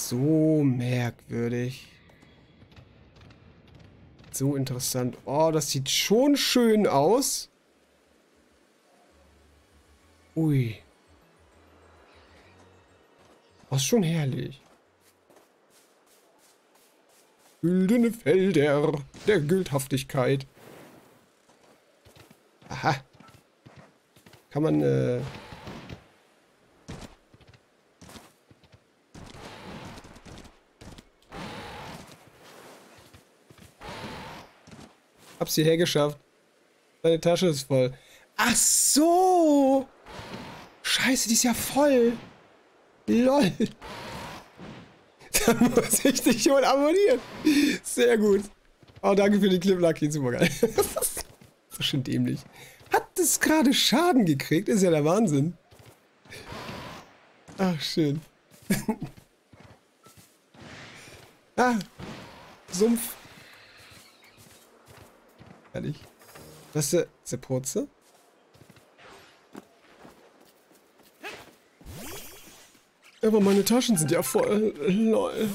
so merkwürdig. So interessant. Oh, das sieht schon schön aus. Ui. Das ist schon herrlich. Güldene Felder der Güldhaftigkeit. Aha. Kann man, Hab's hierher geschafft. Deine Tasche ist voll. Ach so! Scheiße, die ist ja voll. LOL. Da muss ich dich schon abonnieren. Sehr gut. Oh, danke für den Clip, Lucky. Super geil. Das ist schon dämlich. Hat das gerade Schaden gekriegt? Ist ja der Wahnsinn. Ach, schön. Ah. Sumpf. Ehrlich. Was ist der Purze? Aber meine Taschen sind ja voll. Lol.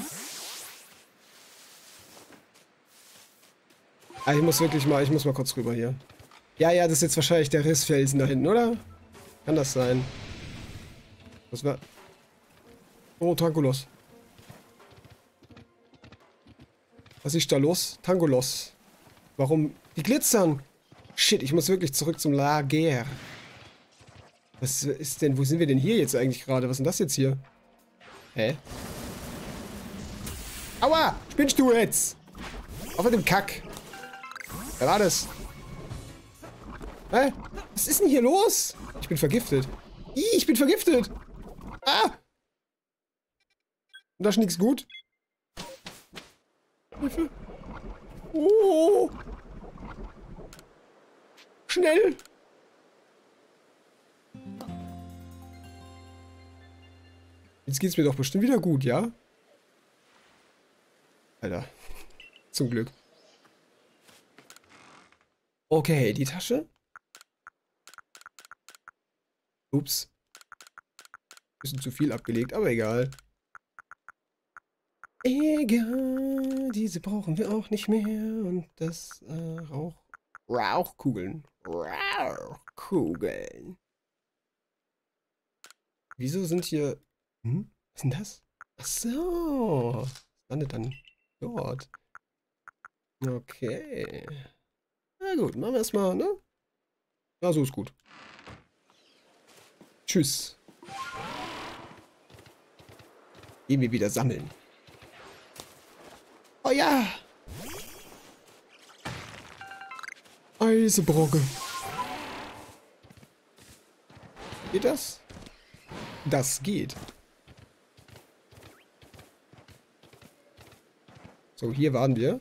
Ah, ich muss wirklich mal, ich muss mal kurz rüber hier. Ja, ja, das ist jetzt wahrscheinlich der Rissfelsen da hinten, oder? Kann das sein? Was war... Oh, Tangolos. Was ist da los? Tangolos. Warum? Die glitzern. Shit, ich muss wirklich zurück zum Lager. Was ist denn, wo sind wir denn hier jetzt eigentlich gerade? Was ist denn das jetzt hier? Hä? Aua! Spinnst du jetzt? Auf mit dem Kack. Wer war das? Hä? Was ist denn hier los? Ich bin vergiftet. Ih, ich bin vergiftet. Ah! Und da ist nichts gut. Hilfe. Oh! Schnell! Jetzt geht's mir doch bestimmt wieder gut, ja? Alter. Zum Glück. Okay, die Tasche. Ups. Bisschen zu viel abgelegt, aber egal. Egal, diese brauchen wir auch nicht mehr. Und das Rauchkugeln. Rauchkugeln. Wieso sind hier... Hm? Was ist denn das? Ach so. Das landet dann dort. Okay. Na gut, machen wir erstmal, ne? Ja, so ist gut. Tschüss. Gehen wir wieder sammeln. Oh ja! Eisebrocke. Geht das? Das geht. So, hier waren wir.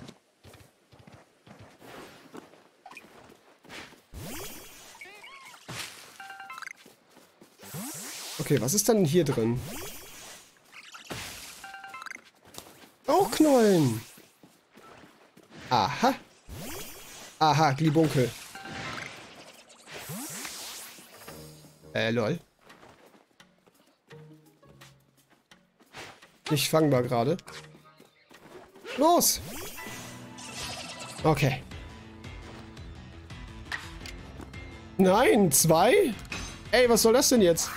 Okay, was ist dann hier drin? Rauchknollen! Aha! Aha, Glibunkel. Lol. Nicht fangbar gerade. Los! Okay. Nein, 2? Ey, was soll das denn jetzt?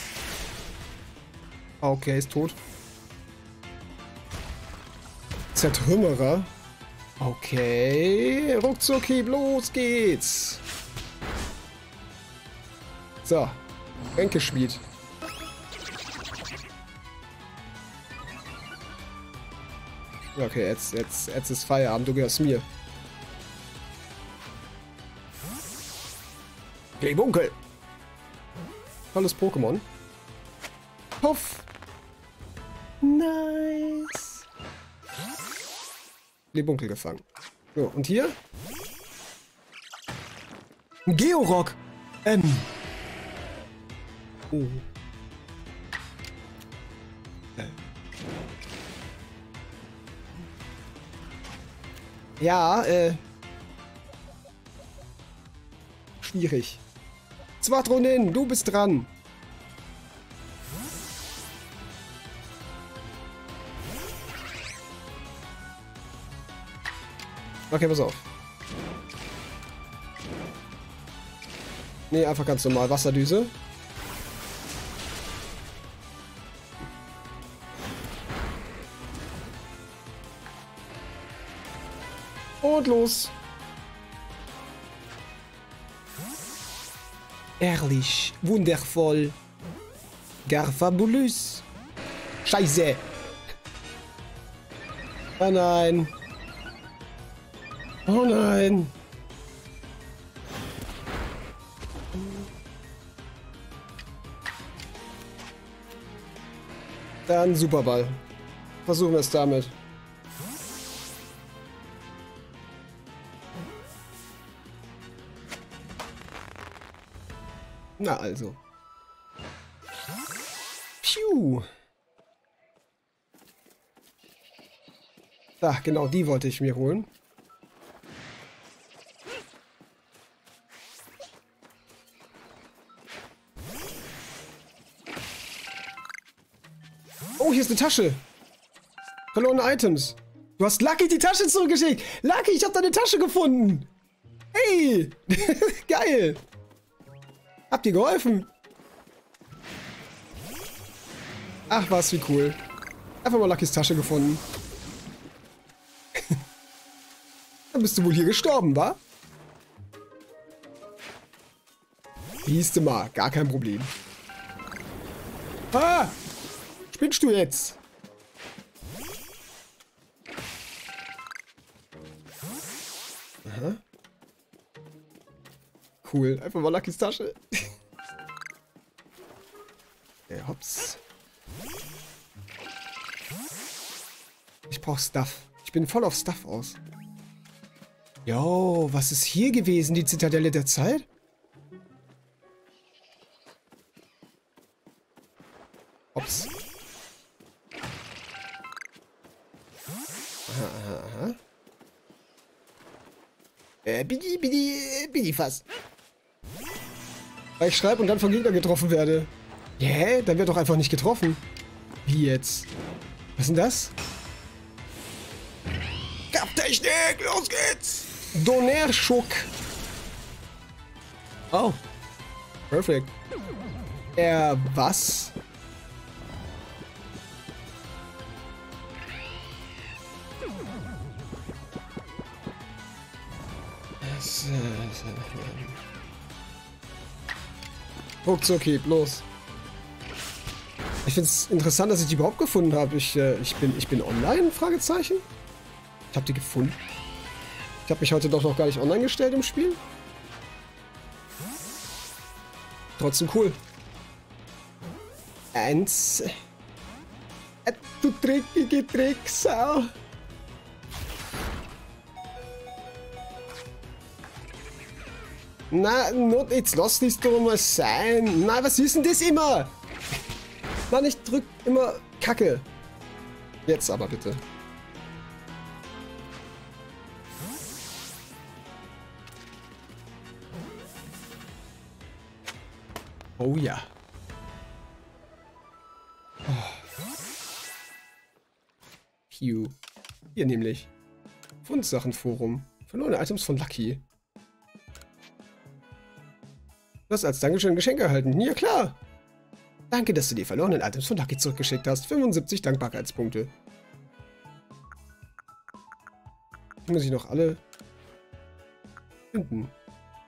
Okay, ist tot. Zertrümmerer. Okay. Ruckzucki, los geht's. So. Ränkeschmied. Okay, jetzt ist Feierabend. Du gehörst mir. Glibunkel. Tolles Pokémon. Puff. Nice. Glibunkel gefangen. So, und hier? Ein Georock. Oh. Ja, schwierig. Zwartronin, du bist dran. Okay, pass auf. Nee, einfach ganz normal. Wasserdüse. Und los. Ehrlich, wundervoll. Gar fabulös. Scheiße. Oh nein. Oh nein. Dann Superball. Versuchen wir es damit. Na also. Piu. Ach, genau, die wollte ich mir holen. Oh, hier ist eine Tasche. Verlorene Items. Du hast Lucky die Tasche zurückgeschickt. Lucky, ich habe deine Tasche gefunden. Hey. Geil. Habt ihr geholfen? Ach was, wie cool. Einfach mal Luckys Tasche gefunden. Dann bist du wohl hier gestorben, wa? Siehste mal, gar kein Problem. Ah! Spinnst du jetzt? Aha. Cool, einfach mal Luckys Tasche. Hops. Ich brauche Stuff. Ich bin voll auf Stuff aus. Jo, was ist hier gewesen? Die Zitadelle der Zeit? Hops. Aha, aha. Bidi fast. Weil ich schreibe und dann von Gegner getroffen werde. Hä? Dann wird doch einfach nicht getroffen. Wie jetzt? Was ist denn das? Kampftechnik! Los geht's! Donnerschock. Oh. Perfekt. Was? Ruckzuck, los. Ich finde es interessant, dass ich die überhaupt gefunden habe. Ich bin online? Fragezeichen. Ich habe die gefunden. Ich habe mich heute doch noch gar nicht online gestellt im Spiel. Trotzdem cool. Eins. Du dreckige Drecksau. Na, jetzt lass das doch mal sein. Na, was ist denn das immer? Mann, ich drück immer Kacke. Jetzt aber bitte. Oh ja. Oh. Pew. Hier nämlich. Fundsachenforum. Verlorene Items von Lucky. Du hast als Dankeschön ein Geschenk erhalten. Ja klar. Danke, dass du die verlorenen Items von Lucky zurückgeschickt hast. 75 Dankbarkeitspunkte. Muss ich noch alle finden.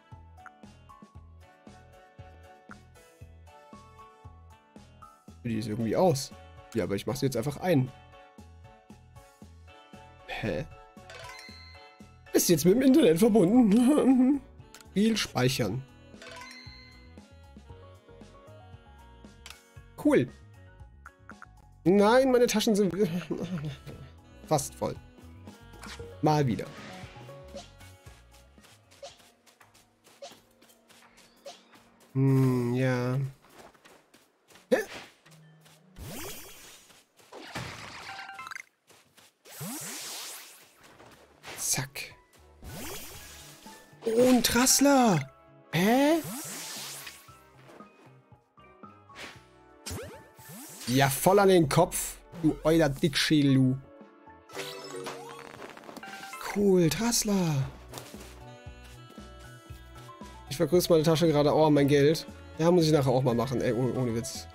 Die ist irgendwie aus. Ja, aber ich mache sie jetzt einfach ein. Hä? Ist jetzt mit dem Internet verbunden. Spiel speichern. Cool. Nein, meine Taschen sind fast voll. Mal wieder. Ja. Hä? Zack. Oh, ein Trassler. Hä? Ja, voll an den Kopf. Du euer Dickschädel, du. cool. Trassler. Ich vergrößere meine Tasche gerade auch an mein Geld. Ja, muss ich nachher auch mal machen, ey, ohne Witz.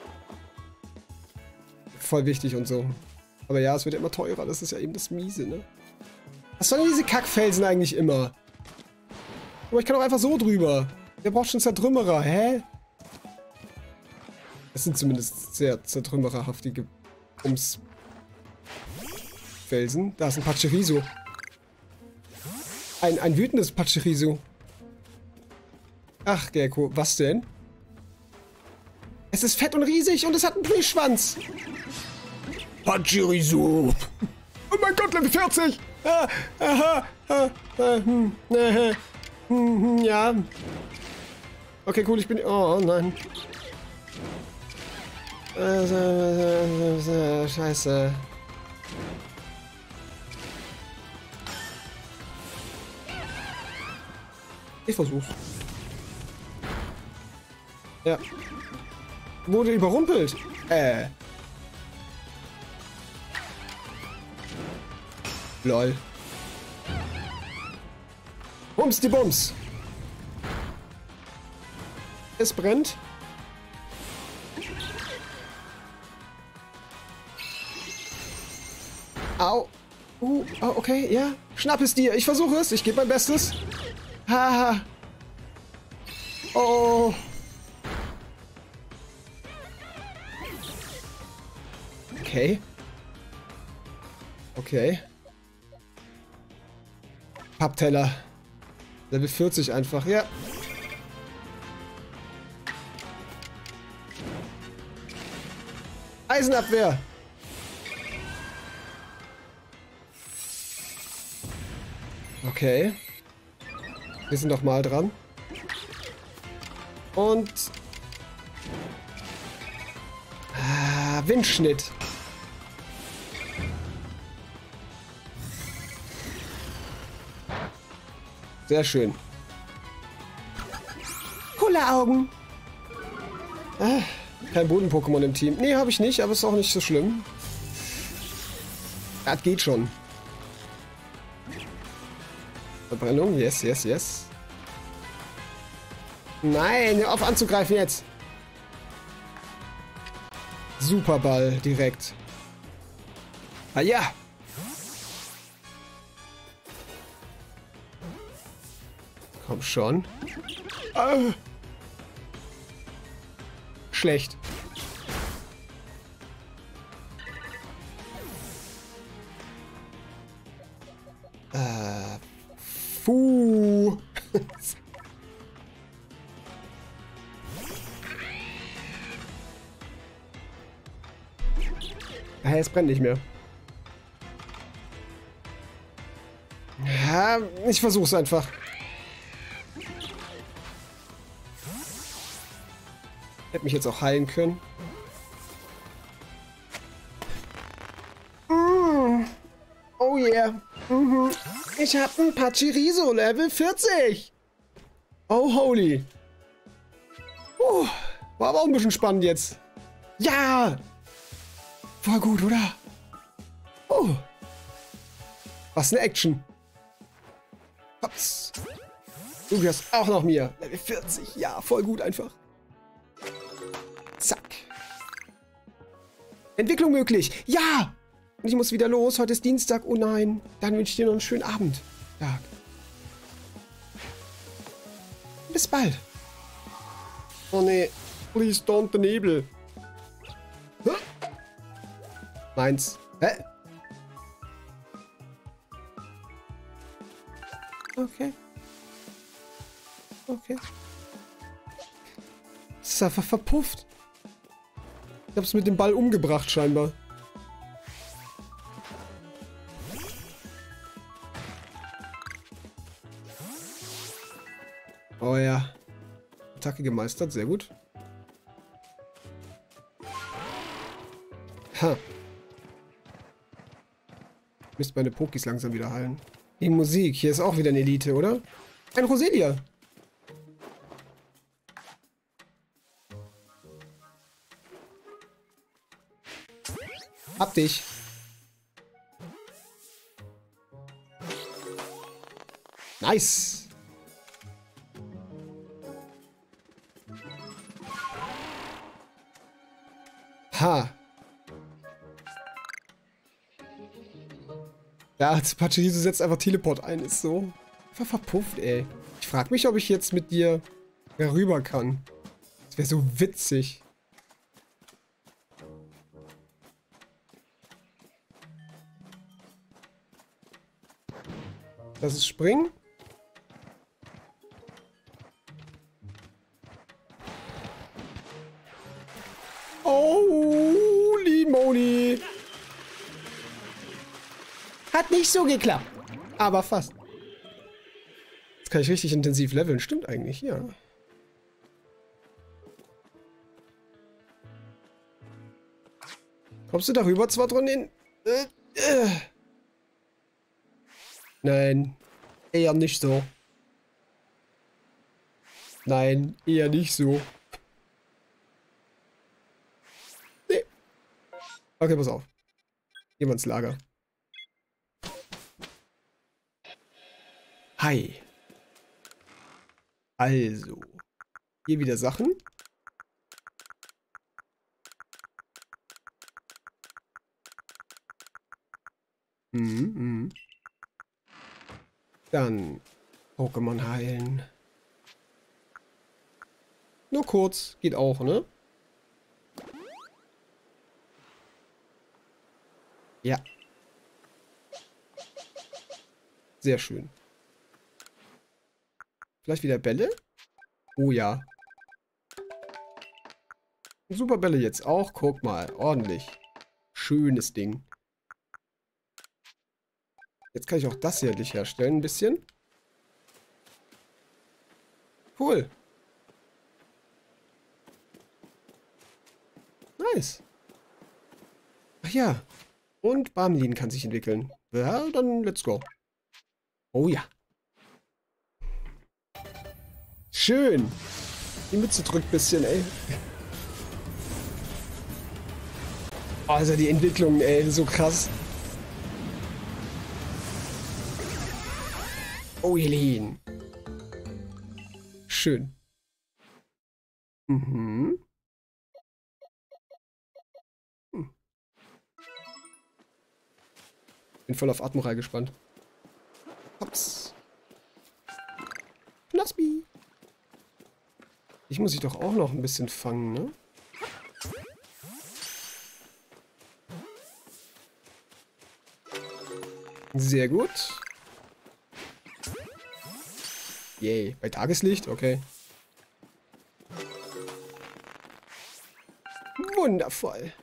Voll wichtig und so. Aber ja, es wird ja immer teurer, das ist ja eben das Miese, ne? Was sollen diese Kackfelsen eigentlich immer? Aber ich kann auch einfach so drüber. Wer braucht schon Zertrümmerer, hä? Das sind zumindest sehr zertrümmererhaftige Felsen. Da ist ein Pachirisu. Ein wütendes Pachirisu. Ach, Gecko, was denn? Es ist fett und riesig und es hat einen Plüschschwanz. Pachirisu. Oh mein Gott, Level 40. Ja. Okay, cool, ich bin... Oh, nein. Scheiße. Ich versuch's. Ja. Wurde überrumpelt. Lol. Bums die Bums. Es brennt. Au. Oh, okay, ja. Schnapp es dir. Ich versuche es. Ich gebe mein Bestes. Haha. Oh. Okay. Okay. Pappteller. Level 40 einfach, ja. Eisenabwehr. Okay. Wir sind noch mal dran. Und... Windschnitt. Sehr schön. Coole Augen. Kein Boden-Pokémon im Team. Nee, habe ich nicht, aber ist auch nicht so schlimm. Das geht schon. Verbrennung, yes, yes, yes. Nein, hör auf anzugreifen jetzt. Superball direkt. Ah ja. Komm schon. Schlecht. Puh. Hey, es brennt nicht mehr. Ja, ich versuch's einfach. Hätte mich jetzt auch heilen können. Oh yeah. Ich hab ein Pachirisu Level 40. Oh holy. War aber auch ein bisschen spannend jetzt. Ja. Voll gut, oder? Was eine Action. Hops. Du wirst auch noch mir. Level 40. Ja, voll gut einfach. Zack. Entwicklung möglich. Ja. Und ich muss wieder los. Heute ist Dienstag. Oh nein. Dann wünsche ich dir noch einen schönen Abend. Tag. Bis bald. Oh nee. Please don't the Nebel. Meins. Hä? Okay. Okay. Es ist einfach verpufft. Ich hab's mit dem Ball umgebracht, scheinbar. Oh ja. Attacke gemeistert, sehr gut. Ha. Müsste meine Pokis langsam wieder heilen. Die Musik, hier ist auch wieder eine Elite, oder? Ein Roselia. Hab dich. Nice. Ha. Ja, Pachirisu setzt einfach Teleport ein. Ist so einfach verpufft, ey. Ich frage mich, ob ich jetzt mit dir herüber kann. Das wäre so witzig. Das ist Springen. Oh, Limoni. Hat nicht so geklappt. Aber fast. Jetzt kann ich richtig intensiv leveln. Stimmt eigentlich, ja. Kommst du darüber, Zwadronin? Nein. Eher nicht so. Nein, eher nicht so. Nee. Okay, pass auf. Gehen wir ins Lager. Hi. Also. Hier wieder Sachen. Dann Pokémon heilen. Nur kurz. Geht auch, ne? Ja. Sehr schön. Vielleicht wieder Bälle? Oh ja. Super Bälle jetzt auch. Guck mal. Ordentlich. Schönes Ding. Jetzt kann ich auch das hier endlich herstellen. Ein bisschen. Cool. Nice. Ach ja. Und Barmlin kann sich entwickeln. Ja, dann let's go. Oh ja. Schön. Die Mütze drückt ein bisschen, ey. Also die Entwicklung, ey, so krass. Oh, Helene. Schön. Mhm. Bin voll auf Admiral gespannt. Hops. Knospi. Ich muss ich doch auch noch ein bisschen fangen, ne? Sehr gut. Yay. Bei Tageslicht? Okay. Wundervoll.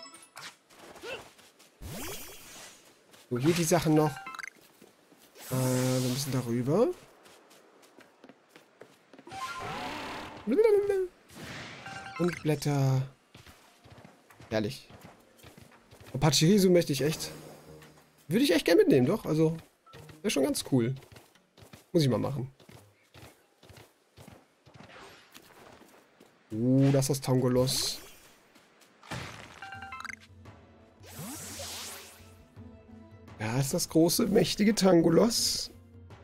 So, hier die Sachen noch. Wir müssen darüber. Und Blätter. Herrlich. Und Pachirisu möchte ich echt. Würde ich echt gerne mitnehmen, doch. Also, wäre schon ganz cool. Muss ich mal machen. Das ist das Tangolos. Ja, ist das große, mächtige Tangolos.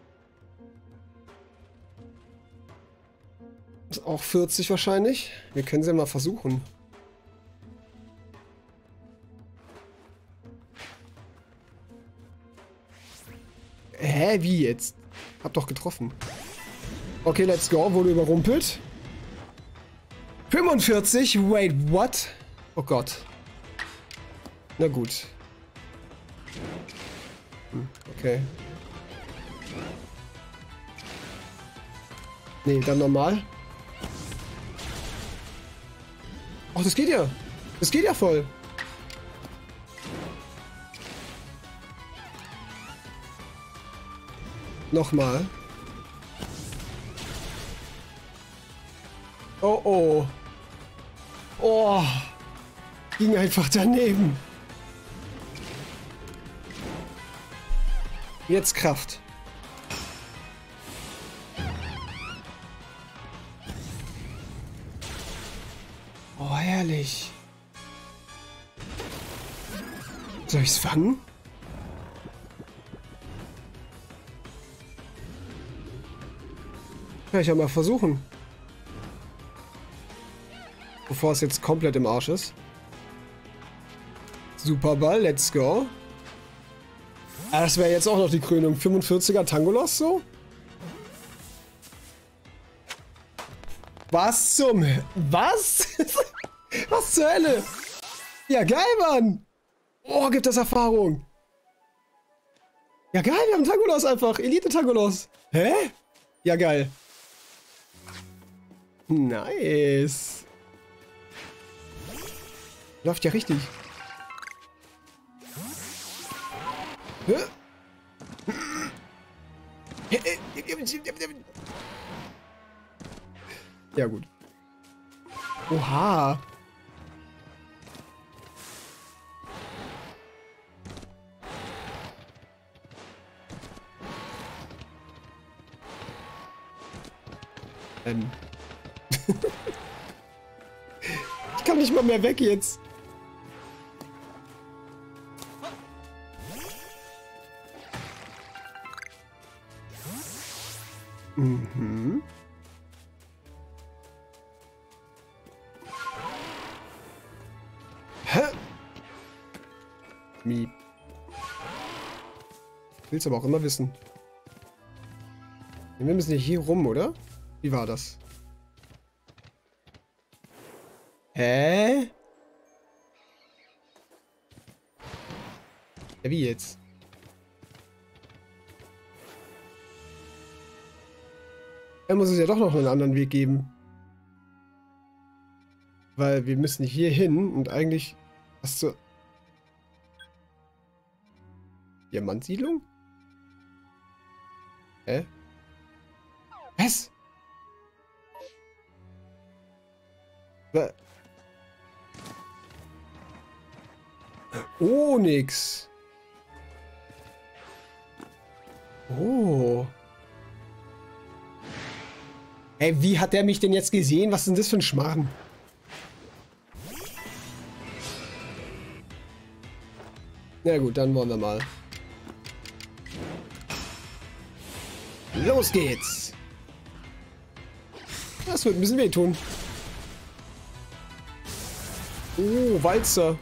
Ist auch 40 wahrscheinlich. Wir können sie ja mal versuchen. Hä, wie jetzt? Hab doch getroffen. Okay, let's go. Wurde überrumpelt. 45? Wait, what? Oh Gott. Na gut. Okay. Nee, dann normal. Ach, das geht ja. Das geht ja voll. Nochmal. Oh, oh. Oh. Ging einfach daneben. Jetzt Kraft. Oh, herrlich. Soll ich's fangen? Kann ich ja mal versuchen. Bevor es jetzt komplett im Arsch ist. Superball, let's go. Ah, das wäre jetzt auch noch die Krönung. 45er Tangolos so? Was zum... Was? Was zur Hölle? Ja, geil, Mann. Oh, gibt das Erfahrung. Ja, geil, wir haben Tangolos einfach. Elite-Tangolos. Hä? Ja, geil. Nice. Läuft ja richtig. Ja, gut. Oha. Ich kann nicht mal mehr weg jetzt. Mhm. Hä? Miep. Willst aber auch immer wissen. Wir müssen ja hier rum, oder? Wie war das? Hä? Ja, wie jetzt? Dann muss es ja doch noch einen anderen Weg geben. Weil wir müssen hier hin und eigentlich... Was zur... Diamantsiedlung? Hä? Was? Oh, nix. Oh. Ey, wie hat der mich denn jetzt gesehen? Was ist denn das für ein Schmarrn? Na gut, dann wollen wir mal. Los geht's. Das wird ein bisschen wehtun. Oh, Walzer.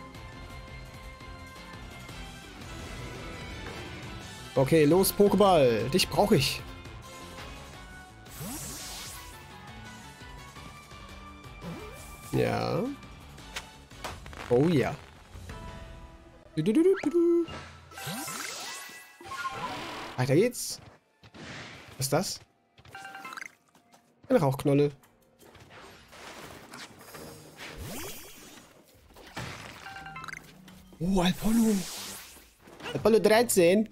Okay, los, Pokéball. Dich brauche ich. Ja. Oh ja. Weiter geht's. Was ist das? Eine Rauchknolle. Oh, Alpollo. Alpollo 13.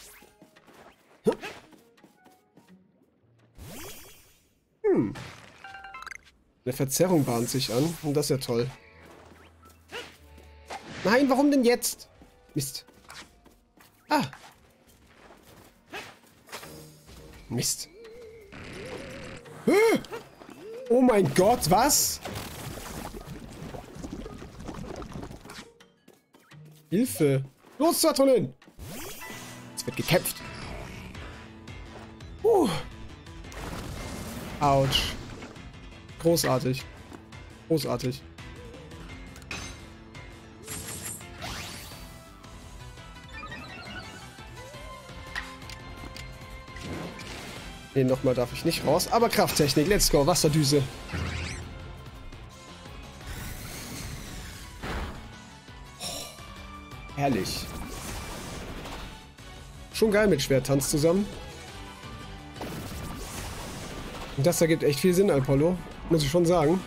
Eine Verzerrung bahnt sich an. Und das ist ja toll. Nein, warum denn jetzt? Mist. Ah. Mist. Oh mein Gott, was? Hilfe. Los, Saturnin! Es wird gekämpft. Autsch. Großartig. Großartig. Nee, nochmal darf ich nicht raus. Aber Krafttechnik, let's go. Wasserdüse. Oh, herrlich. Schon geil mit Schwerttanz zusammen. Und das ergibt echt viel Sinn, Alpollo. Muss ich schon sagen.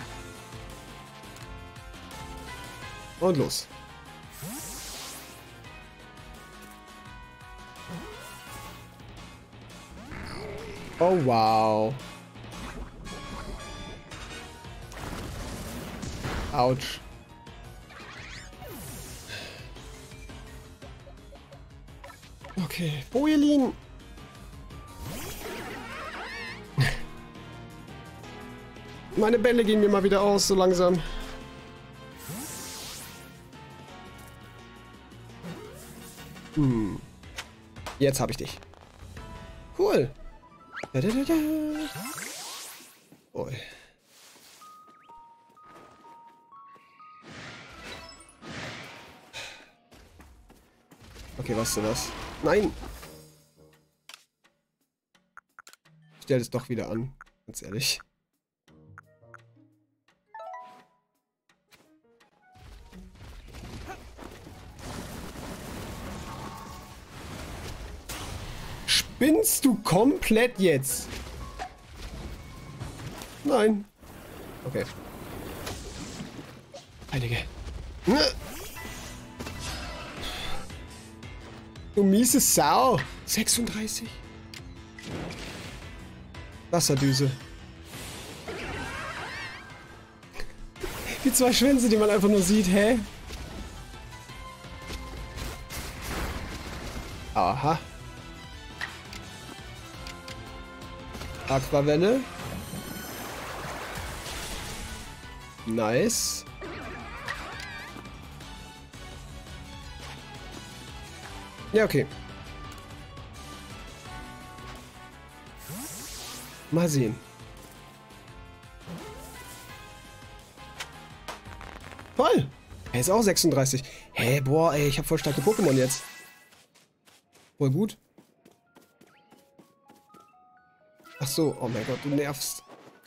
Und los. Oh, wow. Autsch. Okay, Bojelin. Meine Bälle gehen mir mal wieder aus, so langsam. Jetzt habe ich dich. Cool. Da, da, da, da. Oh. Okay, weißt du was? Nein! Ich stell das doch wieder an. Ganz ehrlich. Spinnst du komplett jetzt? Nein. Okay. Heilige. Du miese Sau. 36. Wasserdüse. Die zwei Schwänze, die man einfach nur sieht, hä? Aha. Aquavelle. Nice. Ja, okay. Mal sehen. Toll! Er ist auch 36. Hä, boah, ey, ich habe voll starke Pokémon jetzt. Voll gut. Ach so, oh mein Gott, du nervst.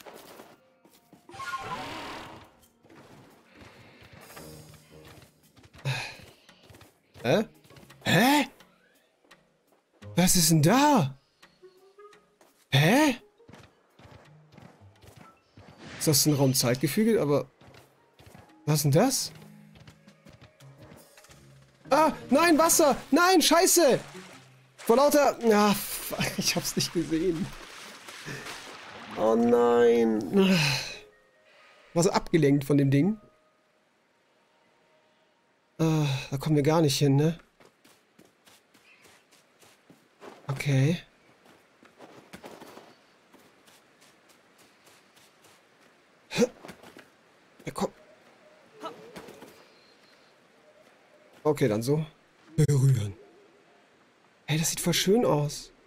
Hä? Hä? Was ist denn da? Hä? Ist das ein Raumzeitgefüge? Aber... Was ist denn das? Ah, nein, Wasser! Nein, scheiße! Vor lauter... Ah, ich hab's nicht gesehen. Oh nein. War so abgelenkt von dem Ding. Da kommen wir gar nicht hin, ne? Okay. Ja, komm. Okay, dann so. Berühren. Hey, das sieht voll schön aus.